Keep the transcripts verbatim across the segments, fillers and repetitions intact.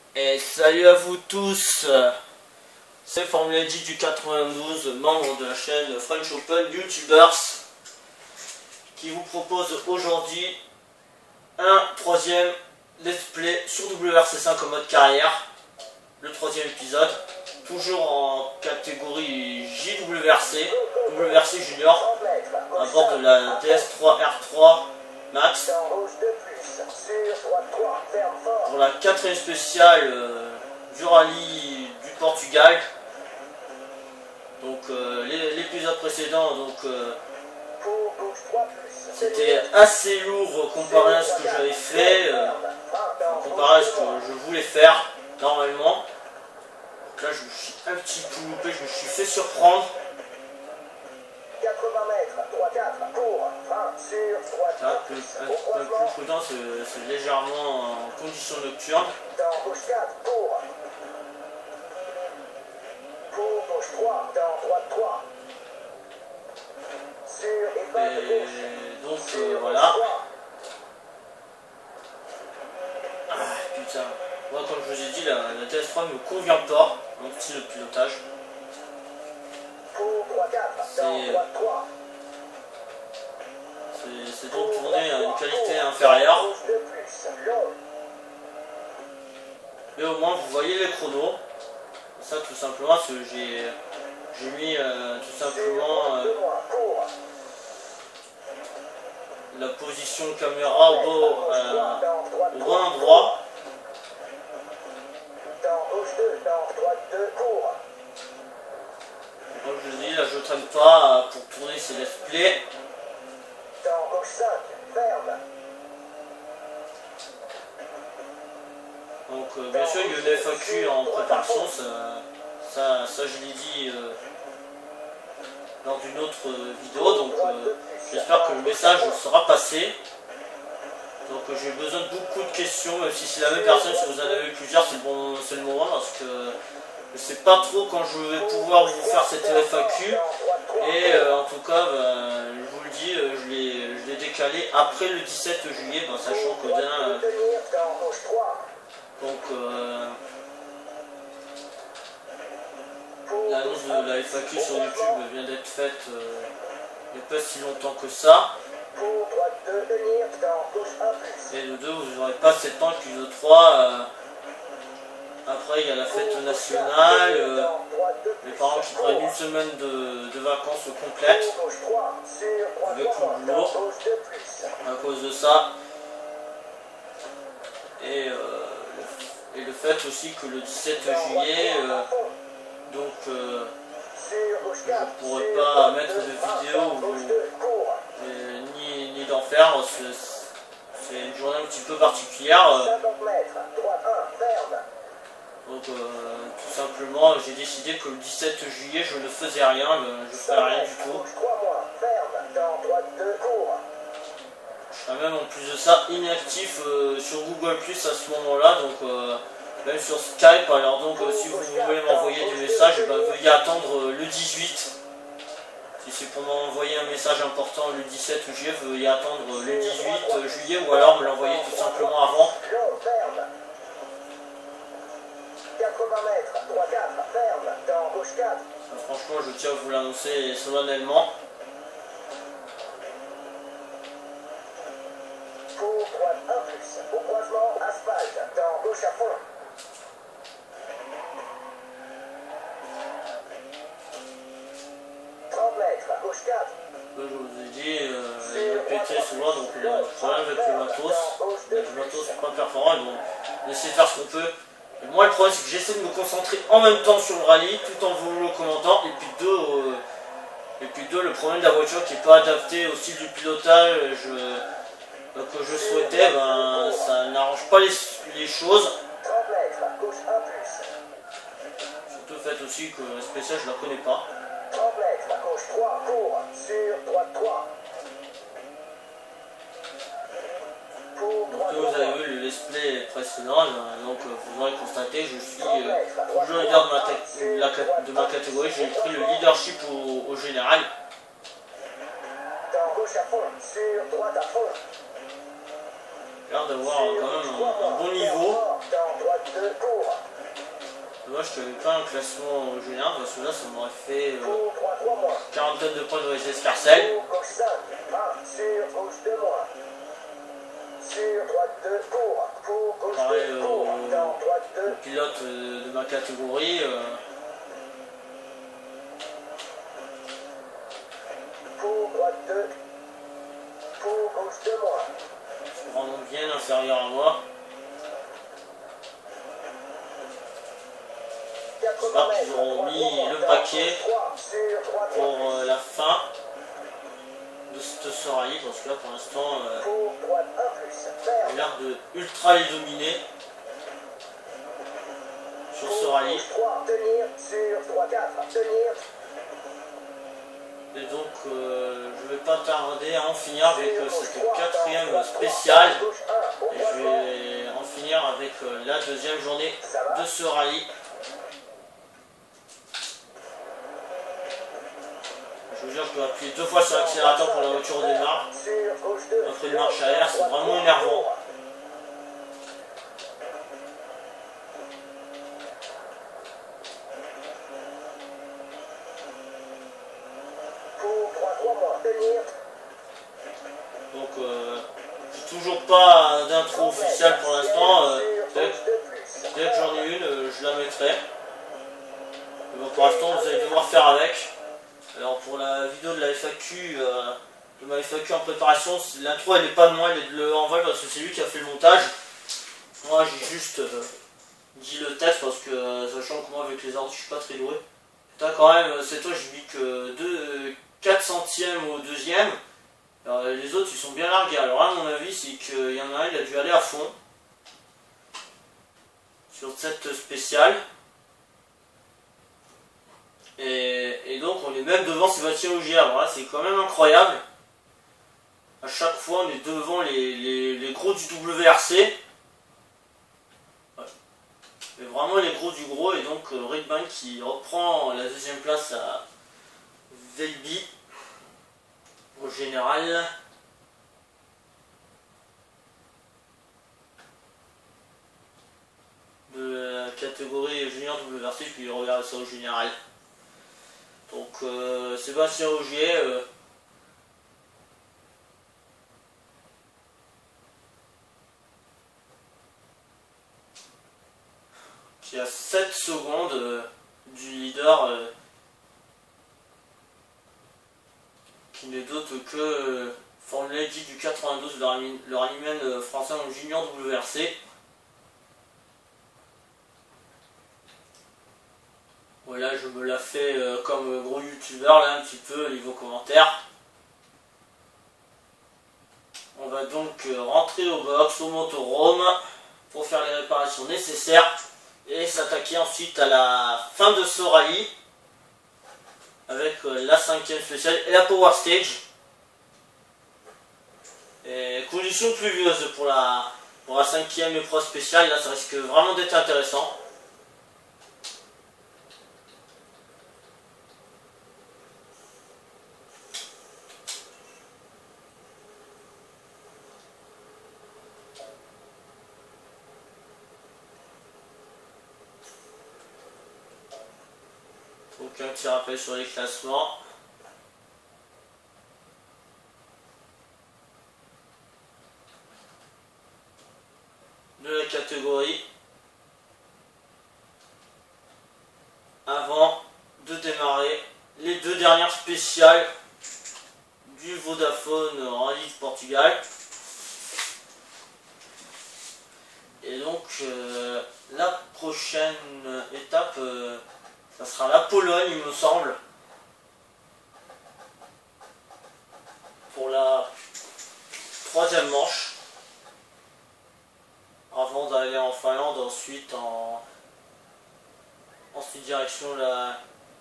Et salut à vous tous, c'est Formula G du quatre-vingt-douze, membre de la chaîne French Open YouTubers, qui vous propose aujourd'hui un troisième let's play sur W R C cinq en mode carrière, le troisième épisode, toujours en catégorie J W R C, W R C Junior, à bord de la D S trois R trois Max, pour la quatrième spéciale euh, du rallye du Portugal. Donc euh, l'épisode précédent, donc euh, c'était assez lourd comparé à ce que j'avais fait, euh, comparé à ce que je voulais faire normalement. Donc là je me suis un petit peu loupé, je me suis fait surprendre. Là, un peu plus prudent, c'est légèrement en condition nocturne. Et donc euh, voilà. Ah, putain. Moi, comme je vous ai dit, la, la D S trois ne me convient pas, mon style de pilotage. C'est donc tourné à une qualité inférieure. Mais au moins vous voyez les chronos. Ça tout simplement parce que j'ai mis euh, tout simplement euh, la position caméra au bon, euh, au bon endroit. Comme je vous dis, là je ne traîne pas pour tourner ces let's play. Donc euh, bien sûr il y a une F A Q en préparation, ça, ça, ça je l'ai dit euh, lors d'une autre euh, vidéo, donc euh, j'espère que le message sera passé. Donc euh, j'ai besoin de beaucoup de questions, même si c'est la même personne, si vous en avez plusieurs, c'est le, bon, le moment, parce que je ne sais pas trop quand je vais pouvoir vous faire cette F A Q, et euh, en tout cas, bah, je vous le dis, euh, je l'ai décalé après le dix-sept juillet, bah, sachant que d'un... Euh, donc euh, l'annonce de la F A Q sur YouTube vient d'être faite euh, il n'y a pas si longtemps que ça. Et de deux, vous n'aurez pas sept ans, puis de trois, euh, après il y a la fête nationale, euh, les parents qui prennent une semaine de, de vacances complètes avec le boulot à cause de ça. Et, euh, et le fait aussi que le dix-sept juillet, euh, donc euh, je ne pourrais pas mettre de vidéo ou, et, ni, ni d'en faire, c'est une journée un petit peu particulière. Euh, donc euh, tout simplement j'ai décidé que le dix-sept juillet je ne faisais rien, je ne ferais rien du tout. Je serai même en plus de ça inactif euh, sur Google plus à ce moment-là, donc euh, même sur Skype. Alors donc euh, si vous voulez m'envoyer des messages, eh ben, veuillez attendre euh, le dix-huit. Si c'est pour m'envoyer un message important le dix-sept juillet, veuillez attendre euh, le dix-huit juillet, ou alors me l'envoyer tout simplement avant. Franchement, je tiens à vous l'annoncer solennellement. Je vous ai dit, euh, il a pété souvent, donc il y a un problème avec le matos. Avec le matos, c'est pas performant, ils vont essayer de faire ce qu'on peut. Et moi, le problème, c'est que j'essaie de me concentrer en même temps sur le rallye, tout en vous le commentant. Et puis deux, euh, et puis deux, le problème de la voiture qui n'est pas adapté au style du pilotage je, que je souhaitais, ben, ça n'arrange pas les, les choses. Surtout le fait aussi que la spéciale, je la connais pas. Donc vous avez vu le let's play précédent, donc vous aurez constaté je suis euh, toujours leader de ma, la, de ma catégorie, j'ai pris le leadership au, au général. J'ai l'air d'avoir quand même un, un bon niveau. dommage qu'il n'y avait pas un classement général parce que là ça m'aurait fait euh, quarante-quatre de points de S S Carcel. Pareil euh, au pilote euh, de ma catégorie. Euh, vraiment bien inférieur à moi. J'espère qu'ils auront mis le paquet pour euh, la fin de ce, ce rallye parce que là pour l'instant euh, j'ai l'air de ultra les dominer sur ce rallye. Et donc euh, je vais pas tarder à en finir avec euh, cette quatrième spéciale et je vais en finir avec euh, la deuxième journée de ce rallye. Je veux dire, je dois appuyer deux fois sur l'accélérateur pour la voiture démarre. Après une marche arrière, c'est vraiment énervant. Donc, euh, j'ai toujours pas d'intro officielle pour l'instant. Euh, dès, dès que j'en ai une, euh, je la mettrai. Mais bon, pour l'instant, vous allez devoir faire avec. Alors pour la vidéo de la F A Q, euh, de ma F A Q en préparation, l'intro elle n'est pas de moi, elle est de le Envol parce que c'est lui qui a fait le montage. Moi j'ai juste euh, dit le texte parce que euh, sachant que moi avec les ordres je suis pas très doué. Putain quand même, c'est toi j'ai mis que deux, quatre centièmes au deuxième. Alors, les autres ils sont bien largués. Alors là à mon avis c'est qu'il y en a un, il a dû aller à fond sur cette spéciale. Et, et donc on est même devant Sébastien Ogier. Alors là c'est quand même incroyable. À chaque fois on est devant les, les, les gros du W R C. Ouais. Mais vraiment les gros du gros. Et donc euh, Redman qui reprend la deuxième place à Velby au général. De la catégorie junior W R C puis il regarde ça au général. Donc euh, Sébastien Ogier, euh, qui a sept secondes euh, du leader, euh, qui n'est d'autre que euh, Formule J du quatre-vingt-douze, le rallyman euh, français en junior W R C. Voilà, je me la fais euh, comme gros youtubeur là un petit peu niveau commentaire. On va donc euh, rentrer au box, au motorhome pour faire les réparations nécessaires et s'attaquer ensuite à la fin de ce rallye avec euh, la cinquième spéciale et la Power Stage. Et conditions pluvieuses pour la, pour la cinquième épreuve spéciale, là ça risque vraiment d'être intéressant. Donc un petit rappel sur les classements. De la catégorie. Avant de démarrer les deux dernières spéciales du Vodafone Rallye de Portugal. Et donc euh, la prochaine étape, euh, ça sera la Pologne, il me semble, pour la troisième manche, avant d'aller en Finlande, ensuite en ensuite direction la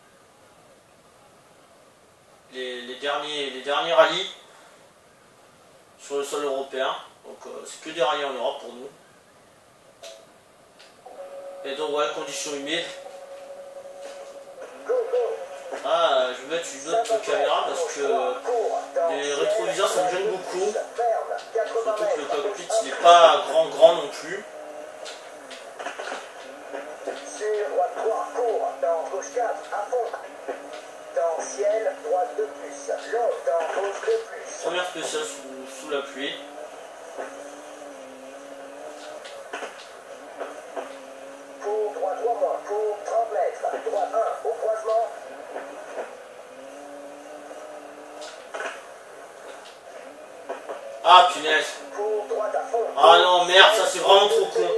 les, les derniers les derniers rallyes sur le sol européen. Donc euh, c'est que des rallyes en Europe pour nous. Et donc ouais, conditions humides. Ah, je vais mettre une autre caméra parce que les rétroviseurs ça me gêne beaucoup. Surtout que le cockpit il n'est pas grand grand non plus. gauche quatre, à fond. Dans ciel, droite de plus. Long, dans gauche de plus. Première spéciale sous, sous la pluie. Pour droit trois moins, pour trente mètres. Droite un, au croisement. Ah punaise. Pour droite à fond. Ah non, merde, ça c'est vraiment trop con.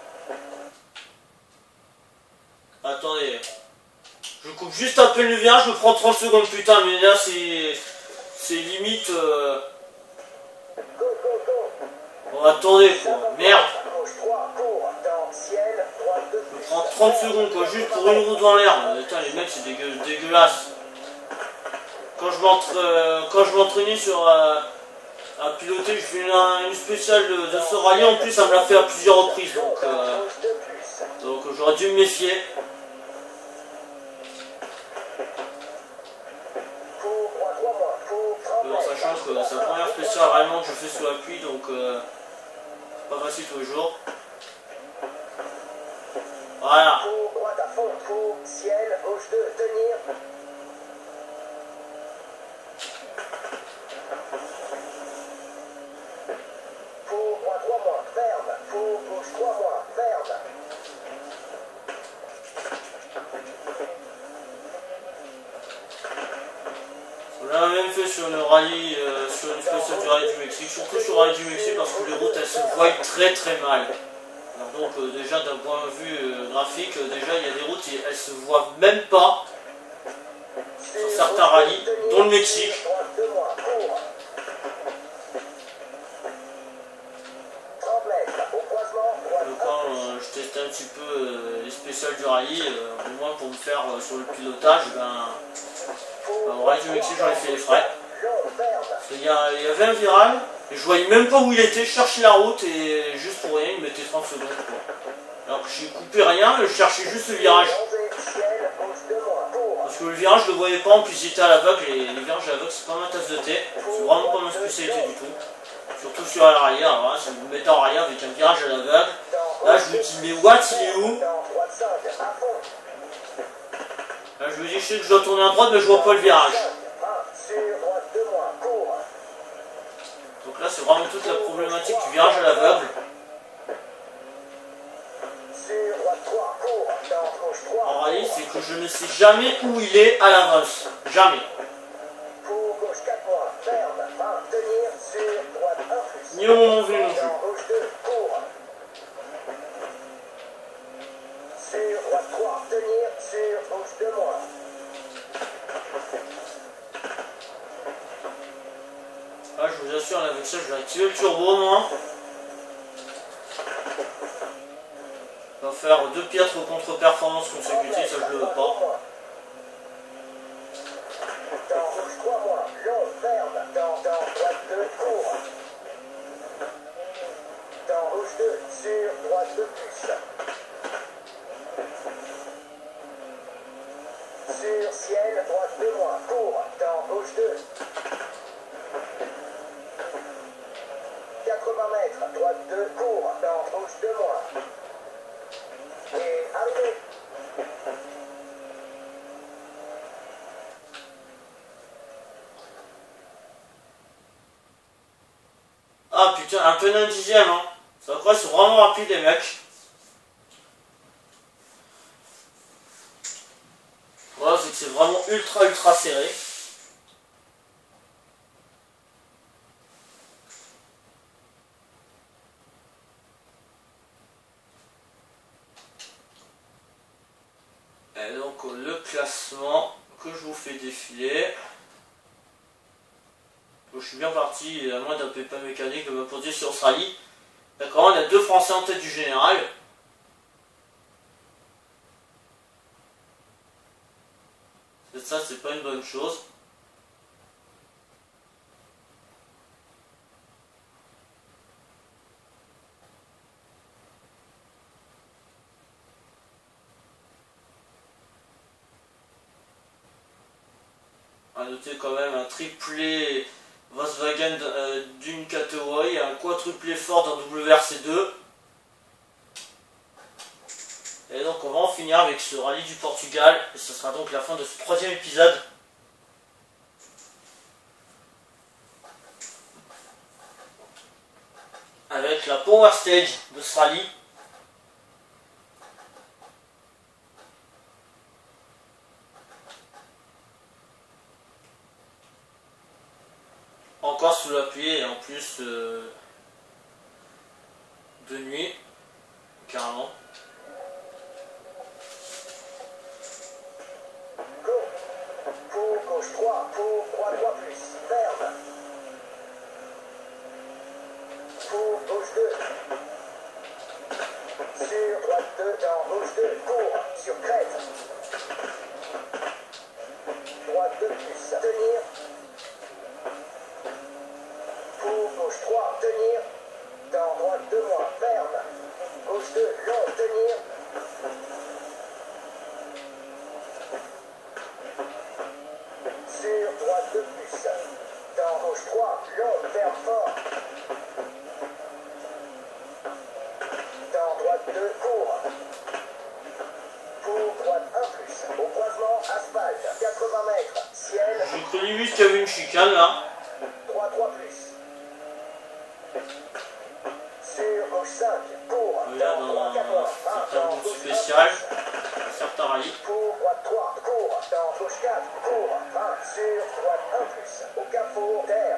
Attendez. Je coupe juste un peu le virage, je me prends trente secondes, putain, mais là c'est... C'est limite... Euh... Bon, attendez, quoi. Merde. Je me prends trente secondes, quoi, juste pour une roue dans l'air. Putain, les mecs, c'est dégueu... dégueulasse. Quand je m'entre... euh, quand je m'entraînais sur... Euh... à piloter, je fais une, une spéciale de, de ce rallye, en plus ça me l'a fait à plusieurs reprises, donc, euh, donc j'aurais dû me méfier. En sachant que c'est la première spéciale réellement que je fais sous la pluie, donc euh, c'est pas facile tous les jours. Voilà. On l'a même fait sur le rallye, euh, sur une spéciale du rallye du Mexique, surtout sur le rallye du Mexique parce que les routes elles se voient très très mal. Alors donc euh, déjà d'un point de vue euh, graphique, euh, déjà il y a des routes qui elles se voient même pas sur certains rallyes, dont le Mexique. Donc quand euh, je testais un petit peu euh, les spéciales du rallye, euh, au moins pour me faire euh, sur le pilotage, ben, ben au rallye du Mexique j'en ai fait les frais. Il y, a, il y avait un virage, et je voyais même pas où il était, je cherchais la route et juste pour rien il mettait trente secondes quoi. Alors que j'ai coupé rien, je cherchais juste le virage. Parce que le virage je le voyais pas, en plus il était à l'aveugle et les virages à l'aveugle c'est pas ma tasse de thé, c'est vraiment pas ma spécialité du tout. Surtout sur la arrière, voilà, si vous me mettez en arrière avec un virage à l'aveugle, là je me dis mais what il est où? Là je me dis je sais que je dois tourner à droite mais je vois pas le virage. Donc là c'est vraiment toute la problématique du virage à l'aveugle. En rallye c'est que je ne sais jamais où il est à l'avance. Jamais. Ni au moment venu non plus. Là je vous assure avec ça je vais activer le turbo moi. On va faire deux piètres contre-performances consécutives, ça je le veux pas. Sur ciel, droite deux moins, court, dans gauche deux. quatre-vingts mètres, droite deux, court, dans gauche deux moins. Et arrivé. Ah putain, un peu d'un dixième hein. Ça après c'est vraiment rapide les mecs. Voilà, c'est que c'est vraiment ultra ultra serré. Et donc le classement que je vous fais défiler. Donc, je suis bien parti, à moins d'un pépin mécanique de me poser sur ce rallye. D'accord, on a deux Français en tête du général. Ça, c'est pas une bonne chose. À noter quand même un triplé Volkswagen euh, d'une catégorie, un quadruplé Ford en W R C deux. Et donc on va en finir avec ce rallye du Portugal, et ce sera donc la fin de ce troisième épisode. Avec la Power Stage de ce rallye. Encore sous la pluie et en plus euh, de nuit, carrément. Pour gauche trois, pour droite trois plus, ferme. Pour gauche deux. Sur droite deux, dans gauche deux, court, sur crête. Droite deux plus, tenir. Pour gauche trois, tenir. Dans droite deux moins, ferme. Gauche deux, long, tenir. Sur droite deux plus. Dans gauche trois, long, ferme fort. Dans droite deux, court. Pour droite un plus. Au croisement, asphalte, quatre-vingts mètres. Ciel. J'ai cru limite qu'il y avait une chicane là. trois trois plus. Sur gauche cinq, court. Là dans un certain groupe spécial, un certain rallye. Pour droite trois, court. Dans gauche quatre, court. vingt. Sur droite un plus. Au capot, terre.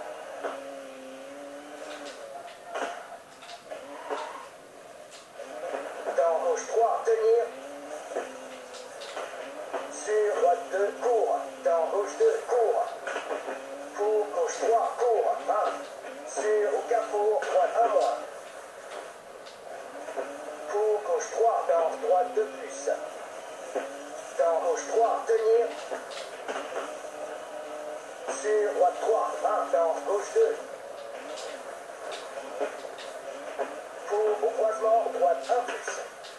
Dans gauche trois, tenir. Sur droite deux, court. Dans gauche deux, court. Pour gauche trois, court. vingt. Sur au capot, droite un moins. Pour gauche trois, dans droite deux plus. Dans gauche trois, tenir. Sur droite trois, vingt. Dans gauche deux. Pour au croisement, droite un plus.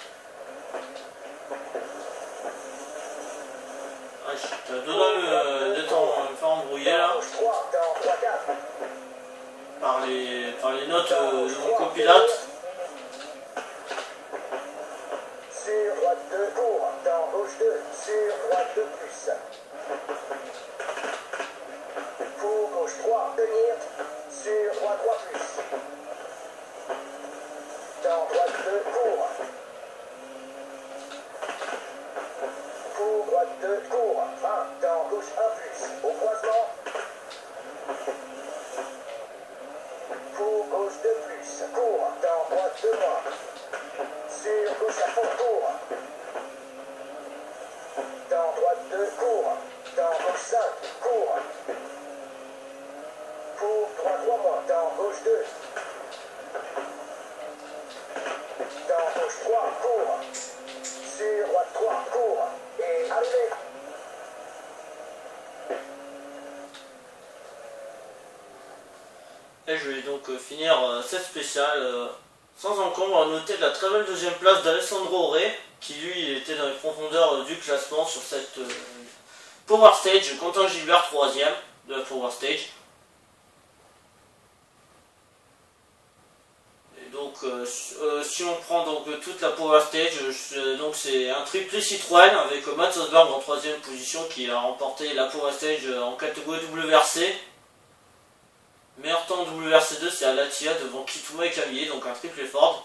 Ah, je te donne de temps me faire embrouiller là. Gauche trois, dans droite quatre. Par les, par les notes euh, de mon copilote. Sur droite deux, court. Dans gauche deux. Sur droite deux plus. Pour gauche trois, tenir. Sur droite trois plus. Dans droite deux, court. Pour droite deux, court. vingt. Dans gauche un plus. Au croisement. Pour gauche deux plus. Court. Dans droite deux moins. Sur gauche à fond, court. Dans droite deux, court. Dans gauche cinq, court. Pour droite trois moins. Dans gauche deux. Dans gauche trois, court. Sur droite trois, court. Et arrivez. Et je vais donc euh, finir euh, cette spéciale euh, sans encombre à noter la très belle deuxième place d'Alessandro Oré, qui lui était dans les profondeurs euh, du classement sur cette euh, Power Stage. Quentin Gilbert troisième de la Power Stage. Et donc euh, euh, si on prend donc euh, toute la Power Stage, euh, donc c'est un triplé Citroën avec euh, Mats Osberg en troisième position qui a remporté la Power Stage euh, en catégorie W R C. Meilleur temps en W R C deux, c'est Alatia devant Kituma et Camille, donc un triple Ford.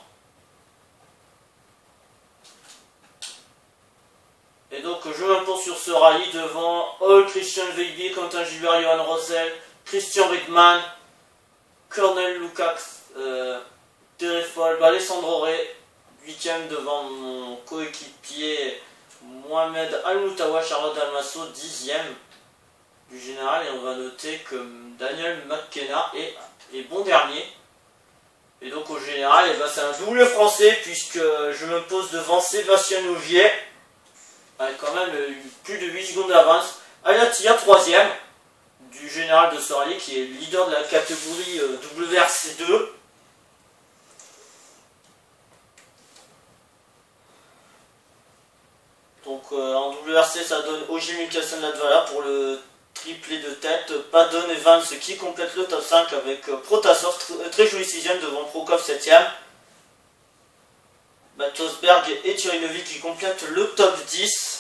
Et donc je m'impose sur ce rallye devant All Christian Veiby, Quentin Gilbert, Johan Rossel, Christian Rittmann, Cornel Lukacs, euh, Terefol, Alessandro Oré, huitième devant mon coéquipier Mohamed Al-Moutawa, Charlotte Dalmasso, dixième du général, et on va noter que Daniel McKenna est, est bon dernier. Et donc au général, eh ben, c'est un double français puisque je me pose devant Sébastien Nouvier avec quand même une, plus de huit secondes d'avance. Alatia troisième du général de ce rallye qui est leader de la catégorie euh, W R C deux. Donc euh, en W R C ça donne Ogier Mikkelsen Latvala pour le triplé de tête, Padon et Vance qui complète le top cinq avec Protasov très joli sixième devant Prokov septième. Mattosberg et Thierry Neuville qui complètent le top dix.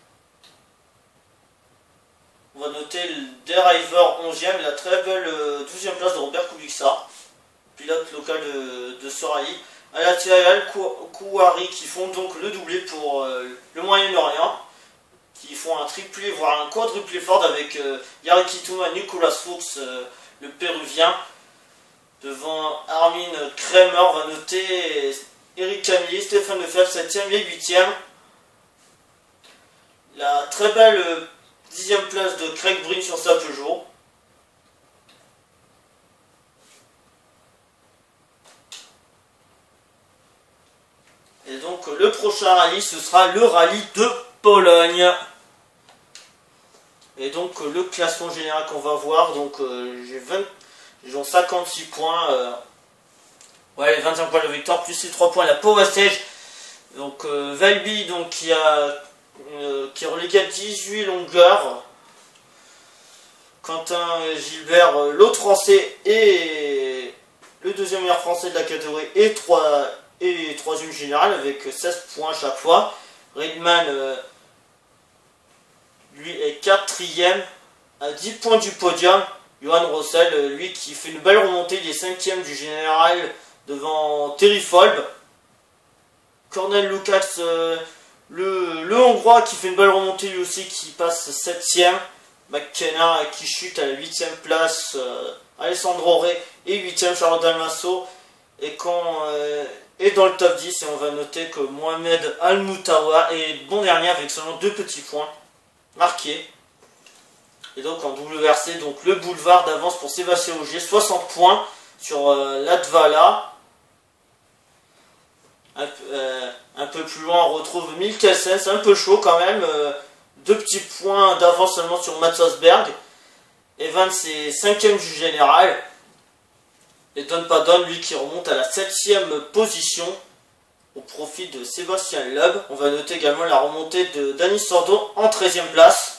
On va noter le Driver onzième, la très belle douzième place de Robert Kubica, pilote local de, de ce rallye. Alatia et Al-Kouari qui font donc le doublé pour euh, le Moyen-Orient, qui font un triplé, voire un quadruplé Ford avec euh, Yari Kituma, Nicolas Fuchs, euh, le Péruvien. Devant Armin Kremer, on va noter Eric Camilli, Stéphane Lefebvre, septième et huitième. La très belle euh, dixième place de Craig Breen sur sa Peugeot. Et donc le prochain rallye, ce sera le rallye de Pologne. Et donc le classement général qu'on va voir, donc euh, j'ai vingt, j'ai cinquante-six points, euh, ouais, les vingt-cinq points de victoire, plus les trois points à la Power Stage. Donc euh, Valby, donc qui a euh, qui est relégué à dix-huit longueurs. Quentin Gilbert, euh, l'autre français et le deuxième meilleur français de la catégorie, et trois et troisième général avec seize points à chaque fois. Redman, euh, lui, est quatrième à dix points du podium. Johan Rossel, euh, lui, qui fait une belle remontée, il est cinquième du général devant Terry Folb. Cornel Lukács, euh, le, le Hongrois, qui fait une belle remontée lui aussi, qui passe septième. McKenna qui chute à la huitième place. Euh, Alessandro Rey est huitième. Charles Dalmasso et quand euh, est dans le top dix, et on va noter que Mohamed Al-Moutawa est bon dernier avec seulement deux petits points marqués. Et donc en W R C, donc le boulevard d'avance pour Sébastien Ogier, soixante points sur euh, Latvala. Un, euh, un peu plus loin, on retrouve Mikkelsen, c'est un peu chaud quand même. Euh, deux petits points d'avance seulement sur Mattosberg. Evans est cinquième du général. Et Don Padon, lui, qui remonte à la septième position au profit de Sébastien Loeb. On va noter également la remontée de Dani Sordo en treizième place.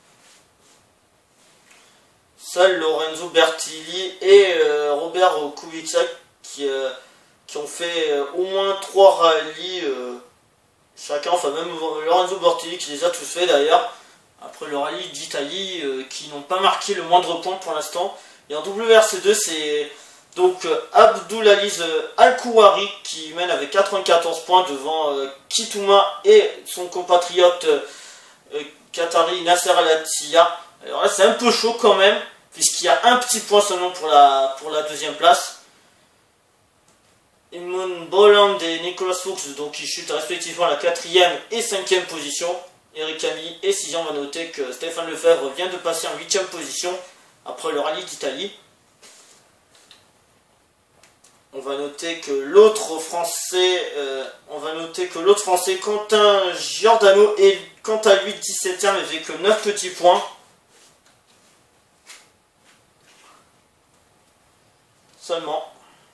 Seuls Lorenzo Bertilli et euh, Robert Kubica qui, euh, qui ont fait euh, au moins trois rallyes euh, chacun, enfin même Lorenzo Bertilli qui les a tous fait d'ailleurs. Après le rallye d'Italie euh, qui n'ont pas marqué le moindre point pour l'instant. Et en W R C deux, c'est donc euh, Abdulaziz euh, Al-Kouari qui mène avec quatre-vingt-quatorze points devant euh, Kituma et son compatriote euh, euh, qatari Nasser Al-Attiyah. Alors là c'est un peu chaud quand même, puisqu'il y a un petit point seulement pour la, pour la deuxième place. Edmond Bolland et Nicolas Fuchs, donc qui chutent respectivement à la quatrième et cinquième position. Eric Camille et sixième. On va noter que Stéphane Lefebvre vient de passer en huitième position après le rallye d'Italie. On va noter que l'autre français, euh, on va noter que l'autre français, Quentin Giordano, est quant à lui dix-septième avec neuf petits points. Seulement.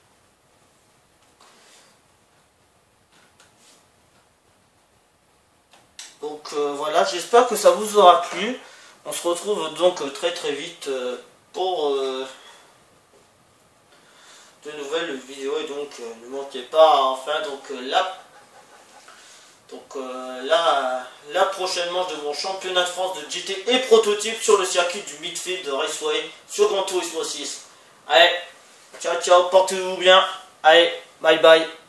Donc euh, voilà, j'espère que ça vous aura plu. On se retrouve donc euh, très très vite euh, pour euh, de nouvelles vidéos. Et donc euh, ne manquez pas, enfin donc euh, là, donc euh, là, là prochainement de mon championnat de France de G T et prototype sur le circuit du Midfield Raceway sur Gran Turismo six. Allez, ciao ciao, portez-vous bien. Allez, bye bye.